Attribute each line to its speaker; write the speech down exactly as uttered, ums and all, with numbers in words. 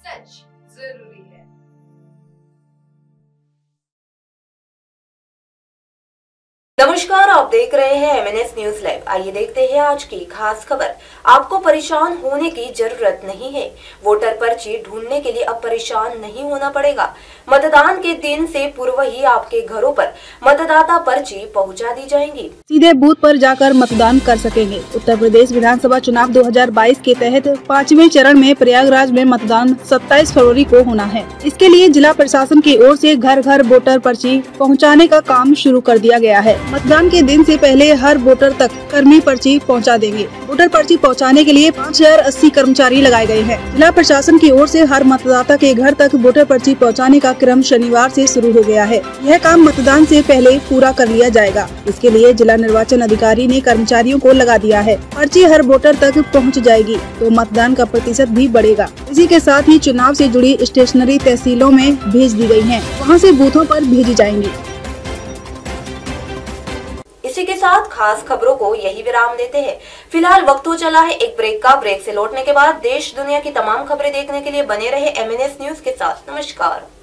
Speaker 1: सच जरूरी है।
Speaker 2: नमस्कार, आप देख रहे हैं M N S news live. आइए देखते हैं आज की खास खबर। आपको परेशान होने की जरूरत नहीं है। वोटर पर्ची ढूंढने के लिए अब परेशान नहीं होना पड़ेगा। मतदान के दिन से पूर्व ही आपके घरों पर मतदाता पर्ची पहुंचा दी जाएंगी।
Speaker 3: सीधे बूथ पर जाकर मतदान कर सकेंगे। उत्तर प्रदेश विधानसभा चुनाव दो हज़ार बाईस के तहत पाँचवें चरण में प्रयागराज में मतदान सत्ताईस फरवरी को होना है। इसके लिए जिला प्रशासन की ओर से घर घर वोटर पर्ची पहुंचाने का काम शुरू कर दिया गया है। मतदान के दिन से पहले हर वोटर तक कर्मी पर्ची पहुंचा देंगे। वोटर पर्ची पहुंचाने के लिए पाँच हजार अस्सी कर्मचारी लगाए गए हैं। जिला प्रशासन की ओर से हर मतदाता के घर तक वोटर पर्ची पहुंचाने का क्रम शनिवार से शुरू हो गया है। यह काम मतदान से पहले पूरा कर लिया जाएगा। इसके लिए जिला निर्वाचन अधिकारी ने कर्मचारियों को लगा दिया है। पर्ची हर वोटर तक पहुँच जाएगी तो मतदान का प्रतिशत भी बढ़ेगा। इसी के साथ ही चुनाव से जुड़ी स्टेशनरी तहसीलों में भेज दी गयी है, वहाँ से बूथों पर भेजी जाएंगी।
Speaker 2: इसी के साथ खास खबरों को यही विराम देते हैं। फिलहाल वक्त हो चला है एक ब्रेक का। ब्रेक से लौटने के बाद देश दुनिया की तमाम खबरें देखने के लिए बने रहे एम एन एस न्यूज के साथ। नमस्कार।